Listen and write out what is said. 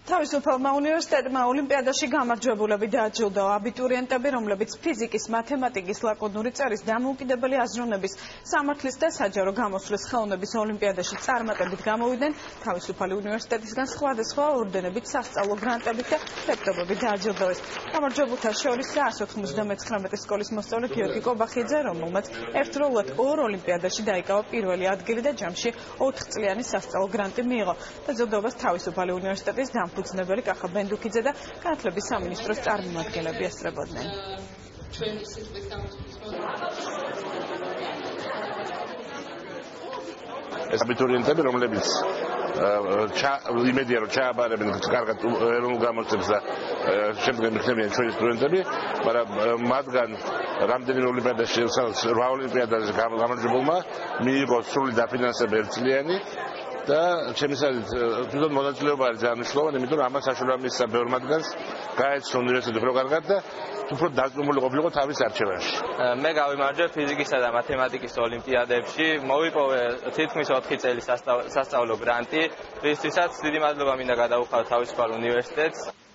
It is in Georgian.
თავისუფალმა უნივერსიტეტმა ოლიმპიადაში გამარჯვებულები დააჯილდოა. აბიტურიენტები, რომლებიც ფიზიკის, მათემატიკის, ლაკონური წერის, დამოუკიდებელი აზროვნების, სამართლის და საჯარო გამოსვლის ხელოვნების ოლიმპიადაში წარმატებით გამოვიდნენ, თავისუფალი უნივერსიტეტისგან სხვადასხვა ორდენებით, სასწავლო გრანტებით და ლეპტოპებით დააჯილდოეს. გამარჯვებულთა შორის 199 სკოლის მოსწავლე გიორგი კობახიძე, რომელმაც ერთდროულად 2 ოლიმპიადაში დაიკავა პირველი ადგილი და ჯამში 4 წლიანი სასწავლო გრანტი მიიღო. დაჯილდოებას თავისუფალი უნივერსიტეტის ფუძნებელი კახა ბენდუქიძე და განათლების სამინისტროს წარმომადგენლები ესწრებოდნენ. ეს აბიტურიენტები, რომლებიც იმედია რომ ჩააბარებენ კარგად ეროვნულ გამოცდებს და შემდგომ იქნებიან ჩვენი სტუდენტები, მაგრამ მათგან რამდენიმე ოლიმპიადაში, 8 ოლიმპიადაზე გამარჯვებულმა მიიღო სრული დაფინანსება 1 წლიანი და შემისადით თვითონ მონაწილეობა არის ძალიან მნიშვნელოვანი, იმიტომ რომ ამას საშუალება მისცა ბევრ მათგანს გაეცნო უნივერსიტეტი უფრო კარგად და უფრო დაწუნებული ყოფილიყო თავის არჩევანში. მე გავიმარჯვე ფიზიკისა და მათემატიკის ოლიმპიადებში, მოვიპოვე თითქმის 4 წელი სასწავლო გრანტი, რისთვისაც დიდი მადლობა მინდა გადაუხადო თავისუფალ უნივერსიტეტს.